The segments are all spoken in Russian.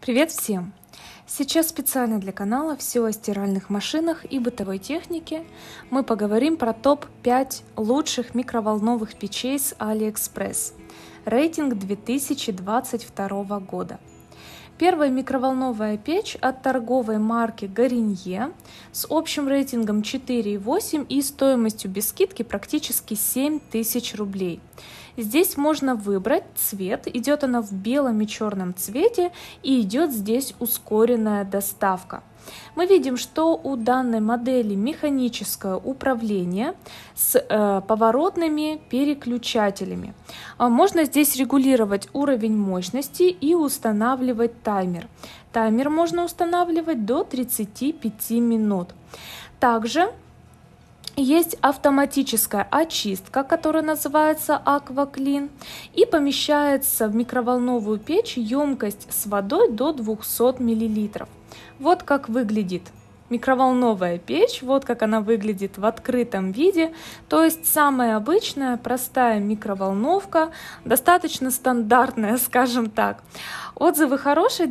Привет всем! Сейчас специально для канала «Все о стиральных машинах и бытовой технике» мы поговорим про топ-5 лучших микроволновых печей с AliExpress. Рейтинг 2022 года. Первая микроволновая печь от торговой марки Garnier с общим рейтингом 4,8 и стоимостью без скидки практически 7000 рублей. Здесь можно выбрать цвет, идет она в белом и черном цвете, и идет здесь ускоренная доставка. Мы видим, что у данной модели механическое управление с поворотными переключателями. Можно здесь регулировать уровень мощности и устанавливать таймер. Таймер можно устанавливать до 35 минут. Также есть автоматическая очистка, которая называется AquaClean, и помещается в микроволновую печь емкость с водой до 200 мл. Вот как выглядит микроволновая печь, вот как она выглядит в открытом виде, то есть самая обычная простая микроволновка, достаточно стандартная, скажем так. Отзывы хорошие,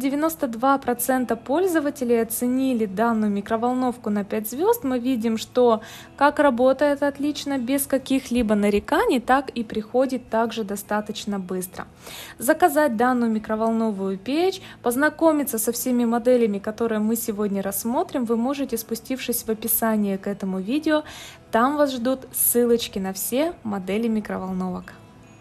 92% пользователей оценили данную микроволновку на 5 звезд. Мы видим, что как работает отлично, без каких-либо нареканий, так и приходит также достаточно быстро. Заказать данную микроволновую печь, познакомиться со всеми моделями, которые мы сегодня рассмотрим, вы можете, спустившись в описание к этому видео, там вас ждут ссылочки на все модели микроволновок.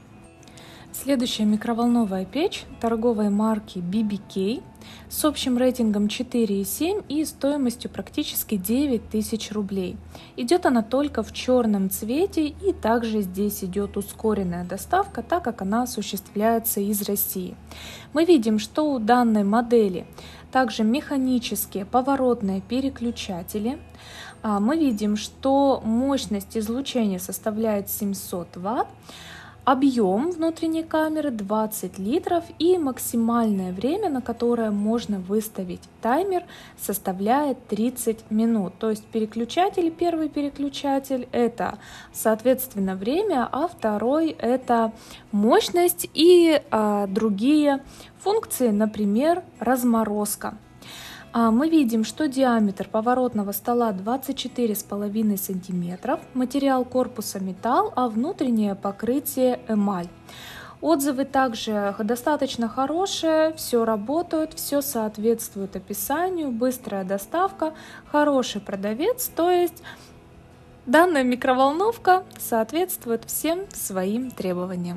Следующая микроволновая печь торговой марки BBK с общим рейтингом 4,7 и стоимостью практически 9000 рублей. Идет она только в черном цвете, и также здесь идет ускоренная доставка, так как она осуществляется из России. Мы видим, что у данной модели также механические поворотные переключатели. Мы видим, что мощность излучения составляет 700 Вт. Объем внутренней камеры 20 литров, и максимальное время, на которое можно выставить таймер, составляет 30 минут. То есть переключатель, первый переключатель это соответственно время, а второй это мощность и другие функции, например, разморозка. Мы видим, что диаметр поворотного стола 24,5 см, материал корпуса металл, а внутреннее покрытие эмаль. Отзывы также достаточно хорошие, все работает, все соответствует описанию, быстрая доставка, хороший продавец, то есть данная микроволновка соответствует всем своим требованиям.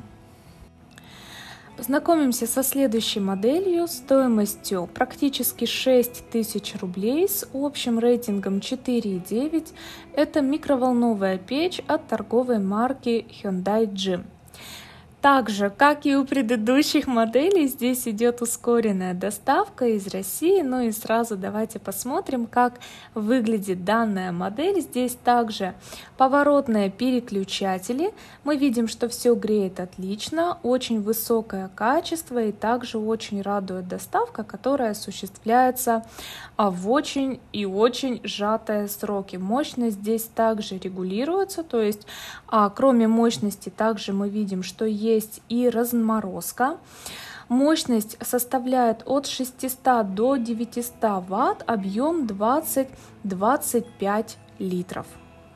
Познакомимся со следующей моделью стоимостью практически 6000 рублей с общим рейтингом 4,9. Это микроволновая печь от торговой марки Hyundai Jim. Также, как и у предыдущих моделей, здесь идет ускоренная доставка из России. Ну и сразу давайте посмотрим, как выглядит данная модель. Здесь также поворотные переключатели. Мы видим, что все греет отлично, очень высокое качество, и также очень радует доставка, которая осуществляется в очень и очень сжатые сроки. Мощность здесь также регулируется, то есть кроме мощности также мы видим, что есть и разморозка. Мощность составляет от 600 до 900 Вт, объем 20-25 литров.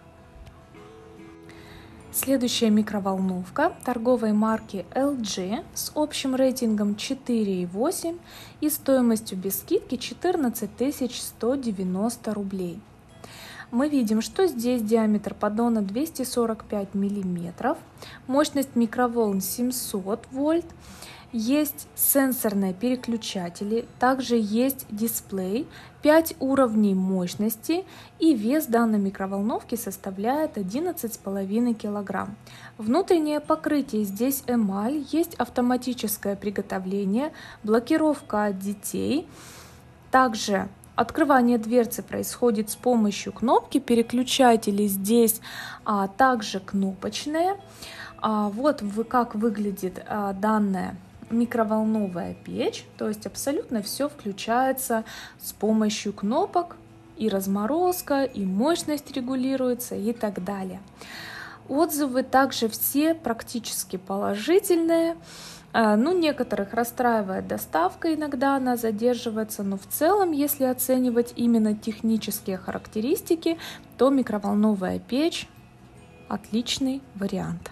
Следующая микроволновка торговой марки LG с общим рейтингом 4,8 и стоимостью без скидки 14 190 рублей. Мы видим, что здесь диаметр поддона 245 мм, мощность микроволн 700 вольт, есть сенсорные переключатели, также есть дисплей, 5 уровней мощности, и вес данной микроволновки составляет 11,5 кг. Внутреннее покрытие здесь эмаль, есть автоматическое приготовление, блокировка от детей, также открывание дверцы происходит с помощью кнопки, переключатели здесь также кнопочные. Вот как выглядит данная микроволновая печь, то есть абсолютно все включается с помощью кнопок, и разморозка, и мощность регулируется и так далее. Отзывы также все практически положительные. Ну, некоторых расстраивает доставка, иногда она задерживается, но в целом, если оценивать именно технические характеристики, то микроволновая печь – отличный вариант.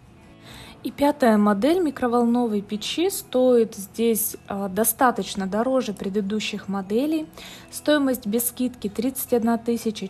И пятая модель микроволновой печи стоит здесь достаточно дороже предыдущих моделей. Стоимость без скидки 31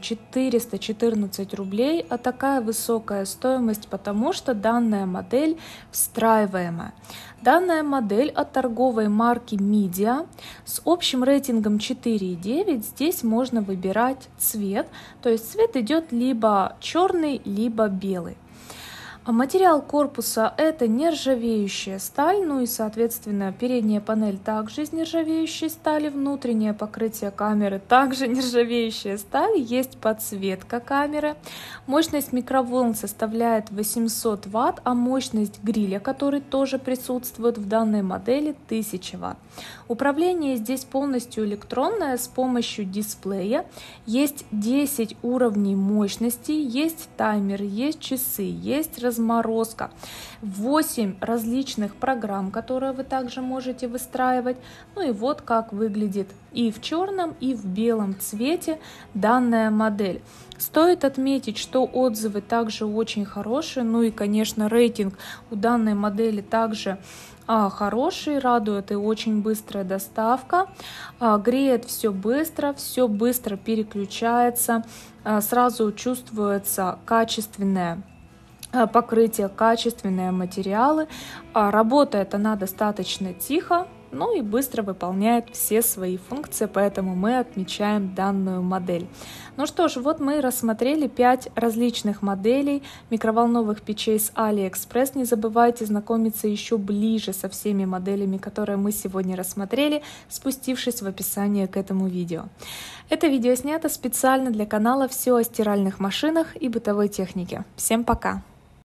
414 рублей, а такая высокая стоимость, потому что данная модель встраиваемая. Данная модель от торговой марки Midea с общим рейтингом 4,9. Здесь можно выбирать цвет, то есть цвет идет либо черный, либо белый. Материал корпуса – это нержавеющая сталь, ну и, соответственно, передняя панель также из нержавеющей стали, внутреннее покрытие камеры также нержавеющая сталь, есть подсветка камеры. Мощность микроволн составляет 800 Вт, а мощность гриля, который тоже присутствует в данной модели, 1000 Вт. Управление здесь полностью электронное с помощью дисплея. Есть 10 уровней мощности, есть таймер, есть часы, есть разморозка, 8 различных программ, которые вы также можете выстраивать. Ну и вот как выглядит и в черном, и в белом цвете данная модель. Стоит отметить, что отзывы также очень хорошие, ну и, конечно, рейтинг у данной модели также хороший, радует и очень быстрая доставка, греет все быстро переключается, сразу чувствуется качественное покрытие, качественные материалы, работает она достаточно тихо, ну и быстро выполняет все свои функции, поэтому мы отмечаем данную модель. Ну что ж, вот мы рассмотрели 5 различных моделей микроволновых печей с AliExpress. Не забывайте знакомиться еще ближе со всеми моделями, которые мы сегодня рассмотрели, спустившись в описание к этому видео. Это видео снято специально для канала «Все о стиральных машинах и бытовой технике». Всем пока!